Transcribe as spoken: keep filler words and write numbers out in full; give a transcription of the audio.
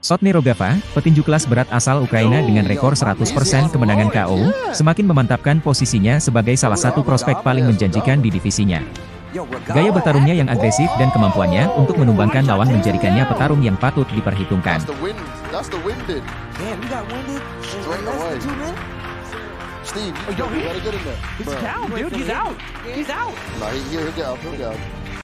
Sotne Rogava, petinju kelas berat asal Ukraina dengan rekor seratus persen kemenangan K O, semakin memantapkan posisinya sebagai salah satu prospek paling menjanjikan di divisinya. Gaya bertarungnya yang agresif dan kemampuannya untuk menumbangkan lawan menjadikannya petarung yang patut diperhitungkan. Steve, you gotta get in there. He's down, dude. He's out. He's out. No, he, he'll get up. He'll get up.